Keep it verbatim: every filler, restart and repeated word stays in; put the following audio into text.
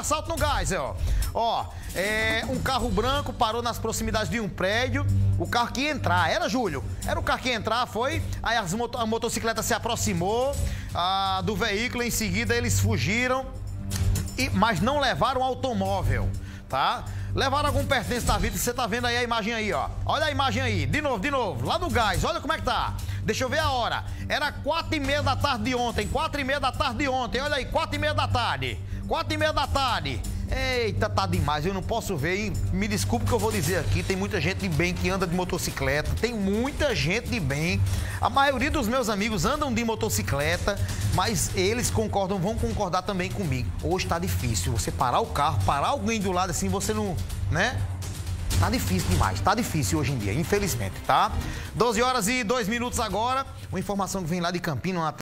assalto no gás, ó. Ó, é, um carro branco parou nas proximidades de um prédio. O carro que ia entrar, era, Júlio? Era o carro que ia entrar, foi? Aí as moto, a motocicleta se aproximou ah, do veículo, em seguida eles fugiram, e, mas não levaram o automóvel, tá? Levaram algum pertence da vida, você tá vendo aí a imagem aí, ó. Olha a imagem aí, de novo, de novo, lá no gás, olha como é que tá. Deixa eu ver a hora. Era quatro e meia da tarde de ontem, quatro e meia da tarde de ontem, olha aí, quatro e meia da tarde, quatro e meia da tarde. Eita, tá demais, eu não posso ver, hein? Me desculpe o que eu vou dizer aqui, tem muita gente de bem que anda de motocicleta, tem muita gente de bem. A maioria dos meus amigos andam de motocicleta, mas eles concordam, vão concordar também comigo. Hoje tá difícil, você parar o carro, parar alguém do lado assim, você não, né? Tá difícil demais, tá difícil hoje em dia, infelizmente, tá? doze horas e dois minutos agora, uma informação que vem lá de Campinas, uma